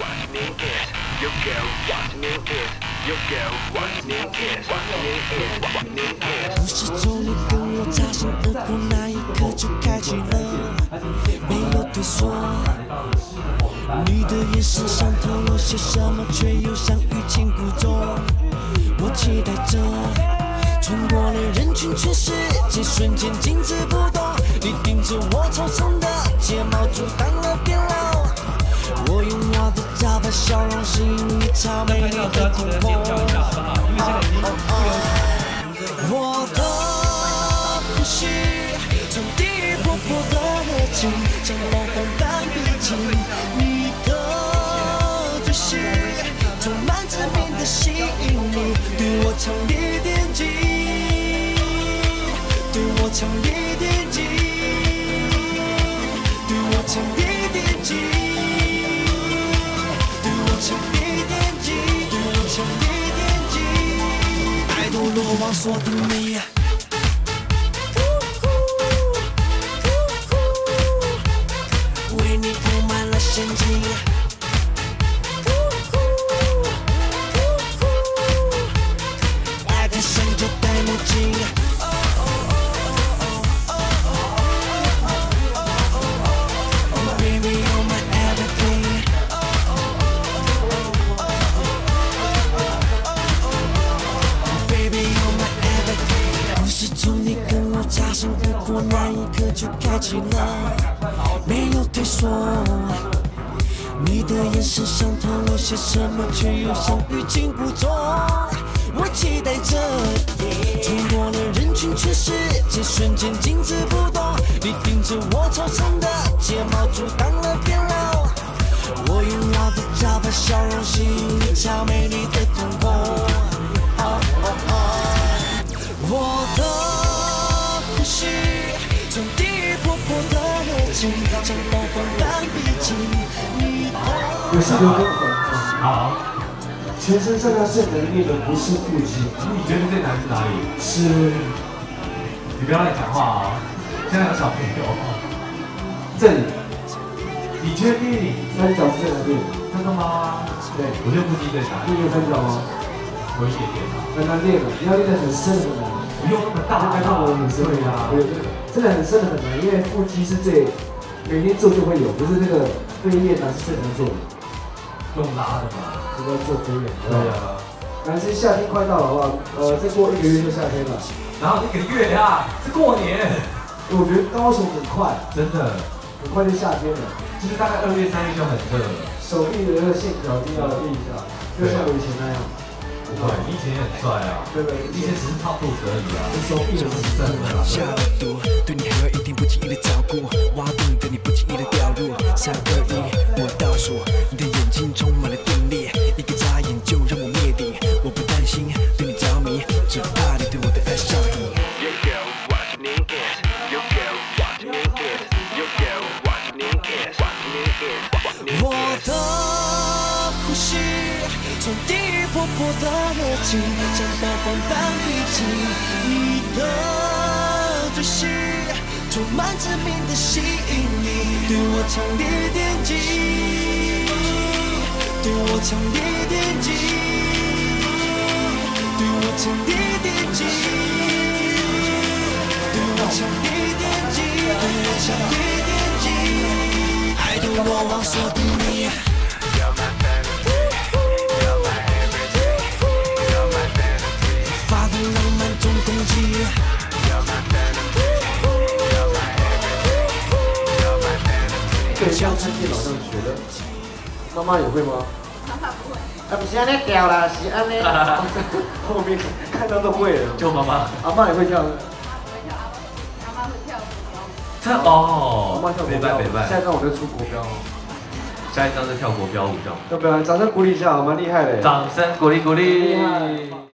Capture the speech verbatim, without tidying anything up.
不是从你跟我擦身而过那一刻就开启了，没有退缩。你的眼神想透露些什么，却又像欲擒故纵。我期待着，穿过了人群，全世界瞬间静止不动。你盯着我抽成的睫毛，阻挡了变老。我用我的招牌笑容吸引你超美丽的瞳孔。我的呼吸从第一波波的热情，像龙凤般逼近。你的嘴型充满致命的吸引力，对我强烈电击，对我强烈电击，对我强烈电击，对我强烈电击，对我强烈电击，爱都落网锁定你。为你铺满了陷阱，爱太深就戴墨镜。Baby, you're my everything. Baby, you're my everything. 故事从你跟我擦身而过那一刻就开启了。没有退缩，你的眼神想透露些什么，却又像欲擒故纵。我期待着，穿过了人群，全世界瞬间静止不动。你盯着我抽成的睫毛，阻挡了变老。我用我的招牌笑容吸引你超美丽的瞳孔。哦哦哦，我的呼吸从第一波波的热情，像龙凤般逼近。你的有是刘畊宏。 好， 全身上下最能练的不是腹肌， 你觉得最难是哪里？ 是， 你不要乱讲话啊！现在有小朋友。 这里你确定？ 三角是在哪里？ 真的吗？ 对， 我觉得腹肌最难。 你有三角吗？ 有一点点啊。 很难练的，你要练得很深很难。 不用那么大， 看到我很深对呀。 真的很深的很难，因为腹肌是最每天做就会有，可是那个飞燕啊是最难做的。 用拉的嘛， 这个做飞燕。 对呀。 但是夏天快到了，好不好？呃，再过一个月就夏天了。 然后一个月呀，是过年。 我觉得高雄很快， 真的， 很快就夏天了。 其实大概二月、三月就很热了。 手臂的那个线条一定要练一下，就像我以前那样。 不会，你以前也很帅啊。 对对， 以前只是套肚子而已啊。 手臂很深的。 下了毒，对你还有一定不经意的照顾，挖洞的你不经意的掉入。三二一，我倒数，你的眼睛充满了定力，一个眨眼就让我灭顶。我不担心对你着迷，只怕你对我的爱上瘾。我的呼吸从第一波波的热情，像暴风般逼近。你的嘴型充满致命的吸引力，对我强烈电击，对我强烈电击，对我强烈电击，对我强烈电击，对我强烈电击，爱的罗网锁定你。发动浪漫中攻击。 对，像是电脑上学的，妈妈也会吗？ 妈妈不会。 啊，不是安尼掉啦，是安尼。后面看到都会了。 就妈妈， 阿妈也会跳。 阿妈会跳国标。 这哦， 阿妈跳国北拜北拜。 下一张我就出国标。 下一张是跳国标舞，这样。 要不要？掌声鼓励一下，蛮厉害的。 掌声鼓励鼓励。 厉害。